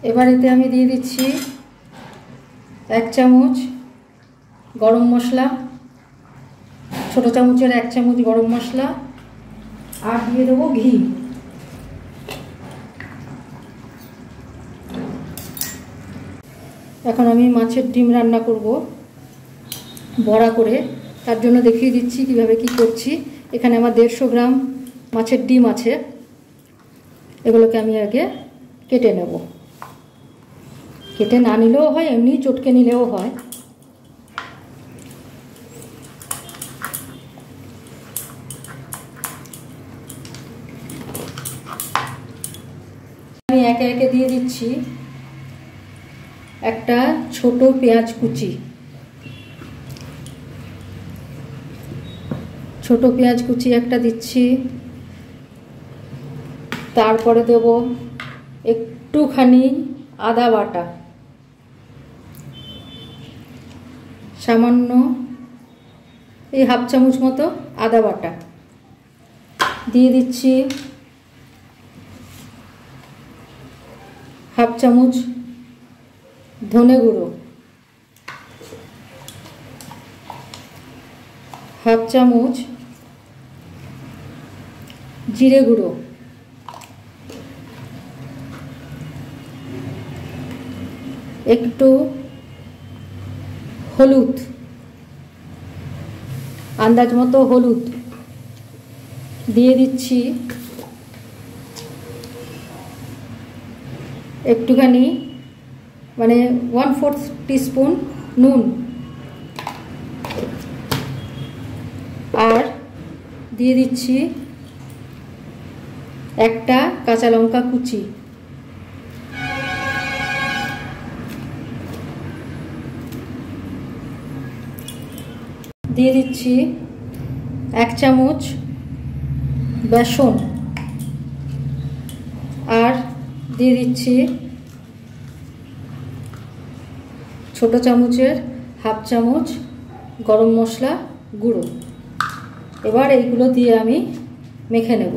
এবার এতে আমি দিয়ে দিচ্ছি 1 চামচ গরম মশলা, ছোটো চামচের 1 চামচ গরম মশলা, আর দিয়ে দেবো ঘি। এখন আমি মাছের ডিম রান্না করব বড়া করে, তার জন্য দেখিয়ে দিচ্ছি কিভাবে কি করছি। এখানে আমার 150 গ্রাম মাছের ডিম আছে, এগুলোকে আমি আগে কেটে নেব। কেটে না নিলেও হয়, এমনি চটকে নিলেও হয়। আমি একে একে দিয়ে দিচ্ছি একটা ছোট পেঁয়াজ কুচি, ছোট পেঁয়াজ কুচি একটা দিচ্ছি। তারপরে দেব একটুখানি আদা বাটা, সামান্য এই 1/2 চামচ মতো আদা বাটা দিয়ে দিচ্ছি। 1/2 চামচ ধনে গুঁড়ো, 1/2 চামচ জিরে গুঁড়ো, একটু হলুদ, আন্দাজ মতো হলুদ দিয়ে দিচ্ছি। একটুখানি মানে 1/4 টিস্পুন নুন, আর দিয়ে দিচ্ছি একটা কাঁচা লঙ্কা কুচি। দিয়ে দিচ্ছি 1 চামচ বেসন, আর দিয়ে দিচ্ছি ছোটো চামচের 1/2 চামচ গরম মশলা গুঁড়ো। এবার এইগুলো দিয়ে আমি মেখে নেব,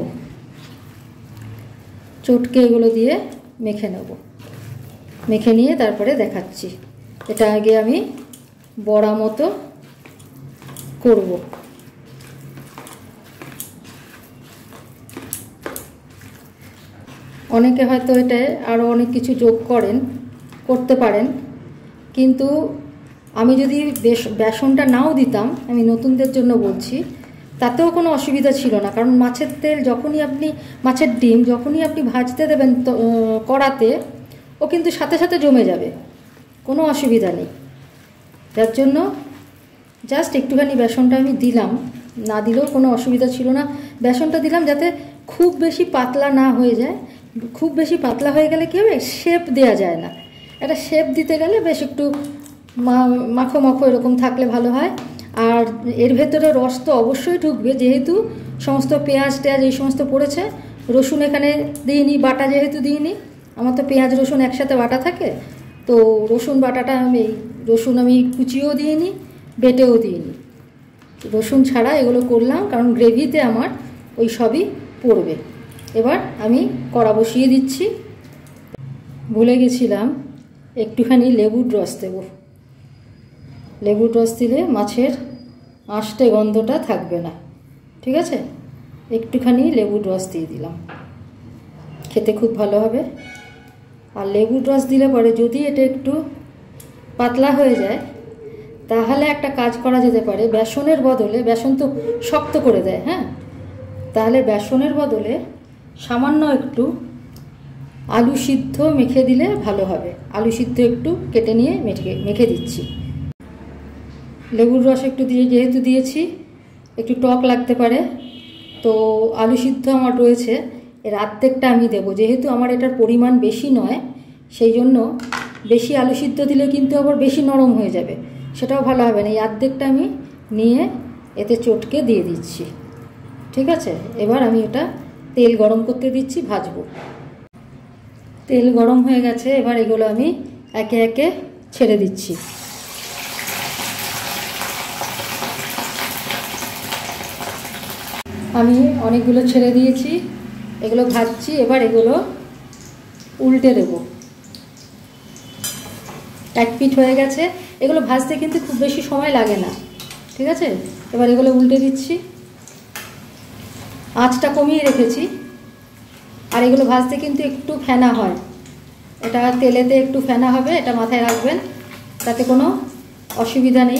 চটকে এগুলো দিয়ে মেখে নেব। মেখে নিয়ে তারপরে দেখাচ্ছি। এটা আগে আমি বড়া মতো করব। অনেকে হয়তো এটা আরও অনেক কিছু যোগ করতে পারেন, কিন্তু আমি যদি বেসনটা নাও দিতাম, আমি নতুনদের জন্য বলছি, তাতেও কোনো অসুবিধা ছিল না। কারণ মাছের তেল যখনই আপনি, মাছের ডিম যখনই আপনি ভাজতে দেবেন কড়াতে, ও কিন্তু সাথে সাথে জমে যাবে, কোনো অসুবিধা নেই। যার জন্য জাস্ট একটুখানি বেসনটা আমি দিলাম, না দিলেও কোনো অসুবিধা ছিল না। বেসনটা দিলাম যাতে খুব বেশি পাতলা না হয়ে যায়। খুব বেশি পাতলা হয়ে গেলে কী হবে, শেপ দেওয়া যায় না। একটা শেপ দিতে গেলে বেশ একটু মাখো মাখো এরকম থাকলে ভালো হয়। আর এর ভেতরে রস তো অবশ্যই ঢুকবে, যেহেতু সমস্ত পেঁয়াজ টেয়াজ এই সমস্ত পড়েছে। রসুন এখানে দিইনি, বাটা যেহেতু দিইনি, আমার তো পেঁয়াজ রসুন একসাথে বাটা থাকে, তো রসুন বাটাটা রসুন আমি কুচিও দিইনি, বেটেও দিইনি, রসুন ছাড়া এগুলো করলাম, কারণ গ্রেভিতে আমার ওই সবই পড়বে। এবার আমি কড়া বসিয়ে দিচ্ছি। ভুলে গেছিলাম, একটুখানি লেবুর রস দেব। লেবুর রস দিলে মাছের আঁশটে গন্ধটা থাকবে না, ঠিক আছে? একটুখানি লেবুর রস দিয়ে দিলাম, খেতে খুব ভালো হবে। আর লেবুর রস দিলে পরে যদি এটা একটু পাতলা হয়ে যায়, তাহলে একটা কাজ করা যেতে পারে, বেসনের বদলে, বেসন তো শক্ত করে দেয়, হ্যাঁ, তাহলে বেসনের বদলে সামান্য একটু আলু সিদ্ধ মেখে দিলে ভালো হবে। আলু সিদ্ধ একটু কেটে নিয়ে মেখে দিচ্ছি। লেবুর রস একটু যেহেতু দিয়েছি, একটু টক লাগতে পারে, তো আলু সিদ্ধ আমার রয়েছে, এর অর্ধেকটা আমি দেবো। যেহেতু আমার এটার পরিমাণ বেশি নয়, সেই জন্য বেশি আলু সিদ্ধ দিলে কিন্তু আবার বেশি নরম হয়ে যাবে, সেটাও ভালো হবে না। এই অর্ধেকটা আমি নিয়ে এতে চটকে দিয়ে দিচ্ছি, ঠিক আছে? এবার আমি এটা তেল গরম করতে দিচ্ছি, ভাজবো। তেল গরম হয়ে গেছে, এবার এগুলো আমি একে একে ছেড়ে দিচ্ছি। আমি অনেকগুলো ছেড়ে দিয়েছি, এগুলো ভাজছি। এবার এগুলো উল্টে দেব। এক পিঠ হয়ে গেছে। এগুলো ভাজতে কিন্তু খুব বেশি সময় লাগে না, ঠিক আছে। এবার এগুলো উল্টে দিচ্ছি, আঁচটা কমিয়ে রেখেছি। আর এগুলো ভাজতে কিন্তু একটু ফেনা হয়, এটা তেলেতে একটু ফেনা হবে, এটা মাথায় রাখবেন, তাতে কোনো অসুবিধা নেই।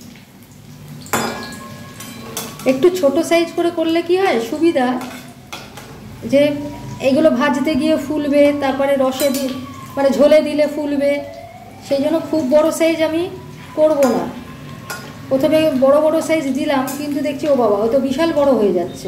একটু ছোট সাইজ করে করলে কি হয় সুবিধা, যে এগুলো ভাজতে গিয়ে ফুলবে, তারপরে রসে মানে ঝোলে দিলে ফুলবে, সেই জন্য খুব বড় সাইজ আমি করব না। প্রথমে বড় বড় সাইজ দিলাম, কিন্তু দেখছি ও বাবা, ও তো বিশাল বড় হয়ে যাচ্ছে।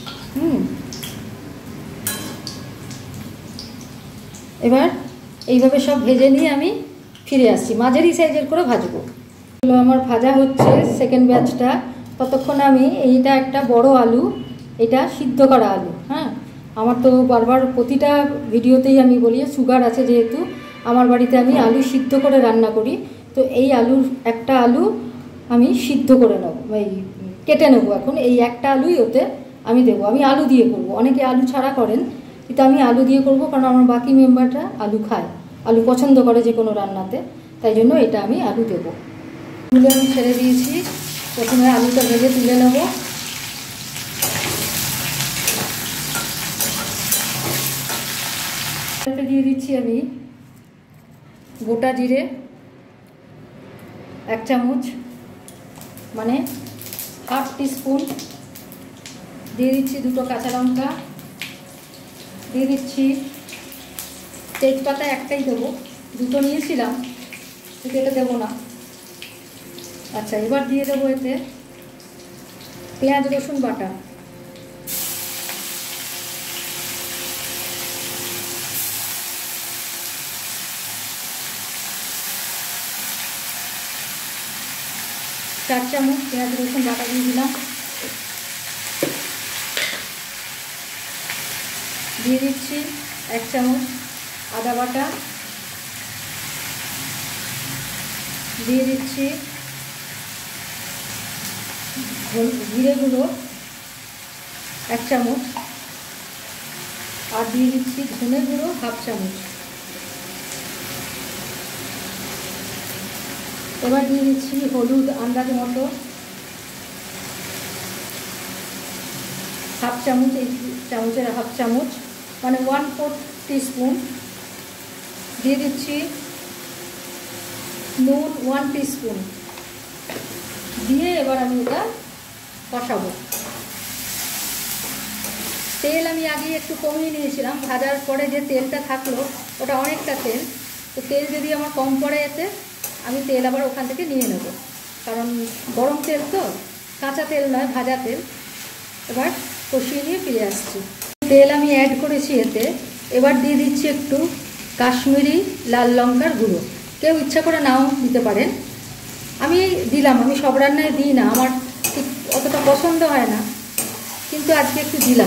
এবার এইভাবে সব ভেজে নিয়ে আমি ফিরে আসছি, মাঝারি সাইজের করে ভাজবো। এগুলো আমার ভাজা হচ্ছে, সেকেন্ড ব্যাচটা। ততক্ষণ আমি এইটা একটা বড় আলু, এটা সিদ্ধ করা আলু। হ্যাঁ, আমার তো বারবার প্রতিটা ভিডিওতেই আমি বলি সুগার আছে যেহেতু, আমার বাড়িতে আমি আলু সিদ্ধ করে রান্না করি। তো এই আলুর একটা আলু আমি সিদ্ধ করে নেব, এই কেটে নেবো। এখন এই একটা আলুই ওতে আমি দেবো, আমি আলু দিয়ে করব। অনেকে আলু ছাড়া করেন, কিন্তু আমি আলু দিয়ে করব, কারণ আমার বাকি মেম্বাররা আলু খায়, আলু পছন্দ করে যে কোনো রান্নাতে, তাই জন্য এটা আমি আলু দেবো। তুলে আমি ছেড়ে দিয়েছি, প্রথমে আলুটা ভেজে তুলে নেব। দিয়ে দিচ্ছি আমি গোটা জিরে 1 চামচ, মানে হাফ টিস্পুন। দিয়ে দিচ্ছি 2টো কাঁচা লঙ্কা, দিয়ে দিচ্ছি তেজপাতা একটাই দেবো, 2টো নিয়েছিলাম, কিন্তু এটা দেবো না। আচ্ছা, এবার দিয়ে দেবো এতে পেঁয়াজ রসুন বাটা, চার চামচ পেঁয়াজ রসুন বাটা দিয়ে দিলাম। দিয়ে দিচ্ছি 1 চামচ আদা বাটা, দিয়ে দিচ্ছি জিরে গুঁড়ো 1 চামচ, আর দিয়ে দিচ্ছি ধনে গুঁড়ো হাফ চামচ। এবার দিয়ে দিচ্ছি হলুদ আন্দাজ মতো হাফ চামচ, এই চামচের হাফ চামচ, মানে 1/4 টিস্পুন। দিয়ে দিচ্ছি নুন 1 টিস্পুন দিয়ে এবার আমি এটা কষাবো। তেল আমি আগে একটু কমিয়ে নিয়েছিলাম, ভাজার পরে যে তেলটা থাকলো ওটা অনেকটা তেল, তো তেল যদি আমার কম পড়ে এতে আমি তেল আবার ওখান থেকে নিয়ে নেব, কারণ গরম তেল তো, কাঁচা তেল নয়, ভাজা তেল। এবার কষিয়ে নিয়ে ফিরে আসছি। তেল আমি অ্যাড করেছি এতে, এবার দিয়ে দিচ্ছি একটু কাশ্মীরি লাল লঙ্কার গুঁড়ো, কেউ ইচ্ছা করে নাও দিতে পারেন, আমি দিলাম। আমি সব রান্নায় দিই না, আমার ঠিক অতটা পছন্দ হয় না, কিন্তু আজকে একটু দিলাম।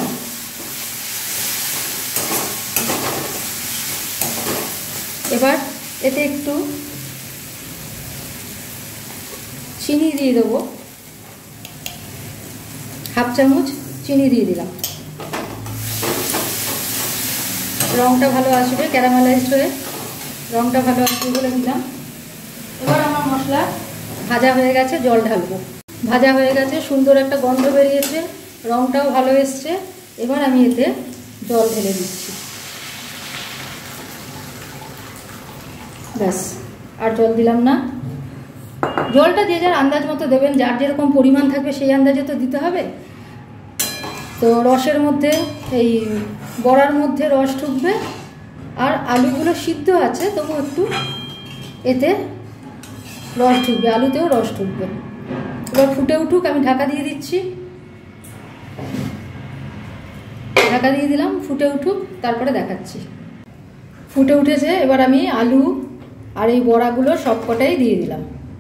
এবার এতে একটু চিনি দিয়ে দেবো, হাফ চামচ চিনি দিয়ে দিলাম, রঙটা ভালো আসবে, ক্যারামেলাইজড হয়ে রঙটা ভালো আসবে বলে দিলাম। এবার আমার মশলা ভাজা হয়ে গেছে, জল ঢালবো। ভাজা হয়ে গেছে, সুন্দর একটা গন্ধ বেরিয়েছে, রঙটাও ভালো এসছে। এবার আমি এতে জল ঢেলে দিচ্ছি, ব্যাস, আর জল দিলাম না। জলটা যে যার আন্দাজ মতো দেবেন, যার যেরকম পরিমাণ থাকবে সেই আন্দাজে তো দিতে হবে। তো রসের মধ্যে, এই বড়ার মধ্যে রস ঢুকবে, আর আলুগুলো সিদ্ধ আছে তবু একটু এতে রস ঢুকবে, আলুতেও রস ঢুকবে। এবার ফুটে উঠুক, আমি ঢাকা দিয়ে দিচ্ছি, ঢাকা দিয়ে দিলাম, ফুটে উঠুক, তারপরে দেখাচ্ছি। ফুটে উঠেছে, এবার আমি আলু আর এই বড়াগুলো সব কটাই দিয়ে দিলাম,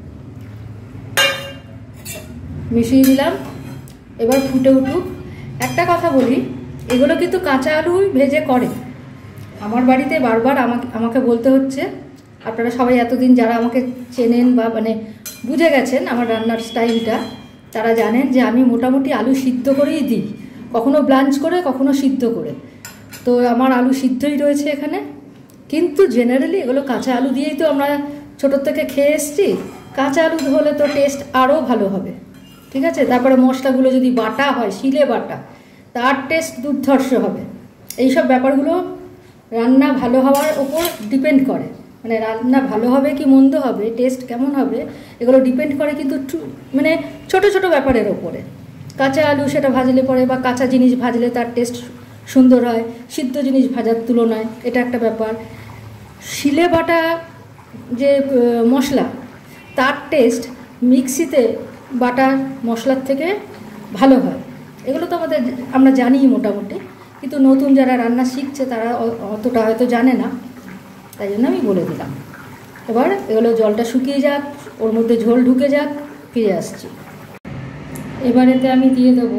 মিশিয়ে দিলাম। এবার ফুটে উঠুক। একটা কথা বলি, এগুলো কিন্তু কাঁচা আলুই ভেজে করে। আমার বাড়িতে বারবার আমাকে বলতে হচ্ছে, আপনারা সবাই এতদিন যারা আমাকে চেনেন বা মানে বুঝে গেছেন আমার রান্নার স্টাইলটা, তারা জানেন যে আমি মোটামুটি আলু সিদ্ধ করেই দিই, কখনো ব্লাঞ্চ করে, কখনো সিদ্ধ করে। তো আমার আলু সিদ্ধই রয়েছে এখানে, কিন্তু জেনারেলি এগুলো কাঁচা আলু দিয়েই তো আমরা ছোটোর থেকে খেয়ে এসছি, কাঁচা আলু হলে তো টেস্ট আরও ভালো হবে, ঠিক আছে। তারপরে মশলাগুলো যদি বাটা হয়, শিলে বাটা, তার টেস্ট দুর্ধর্ষ হবে। এইসব ব্যাপারগুলো রান্না ভালো হওয়ার ওপর ডিপেন্ড করে, মানে রান্না ভালো হবে কি মন্দ হবে, টেস্ট কেমন হবে, এগুলো ডিপেন্ড করে কিন্তু মানে ছোটো ছোটো ব্যাপারের ওপরে। কাঁচা আলু সেটা ভাজলে পরে বা কাঁচা জিনিস ভাজলে তার টেস্ট সুন্দর হয় সিদ্ধ জিনিস ভাজার তুলনায়, এটা একটা ব্যাপার। শিলে বাটা যে মশলা, তার টেস্ট মিক্সিতে বাটা মশলার থেকে ভালো হয়। এগুলো তো আমরা জানি মোটামুটি, কিন্তু নতুন যারা রান্না শিখছে তারা অতটা হয়তো জানে না, তাই জন্য আমি বলে দিলাম। এবার এগুলো জলটা শুকিয়ে যাক, ওর মধ্যে ঝোল ঢুকে যাক, ফিরে আসছি। এবারেতে আমি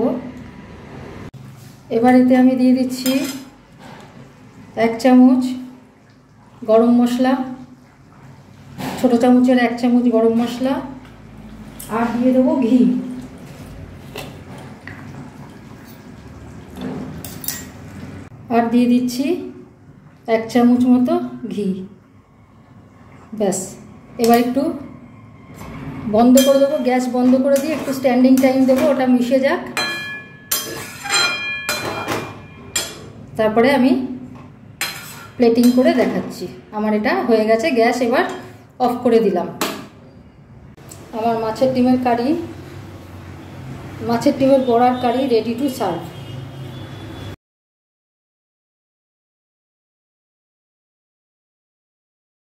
দিয়ে দিচ্ছি 1 চামচ গরম মশলা, ছোটো চামচের 1 চামচ গরম মশলা, আর দিয়ে দেবো ঘি। আর দিয়ে দিচ্ছি 1 চামচ মতো ঘি। ব্যাস, এবার একটু বন্ধ করে দেবো, গ্যাস বন্ধ করে দিয়ে একটু স্ট্যান্ডিং টাইম দেবো, ওটা মিশে যাক। তারপরে আমি প্লেটিং করে দেখাচ্ছি। আমার এটা হয়ে গেছে, গ্যাস এবার অফ করে দিলাম। আমার মাছের ডিমের বড়ার কারি রেডি টু সার্ভ।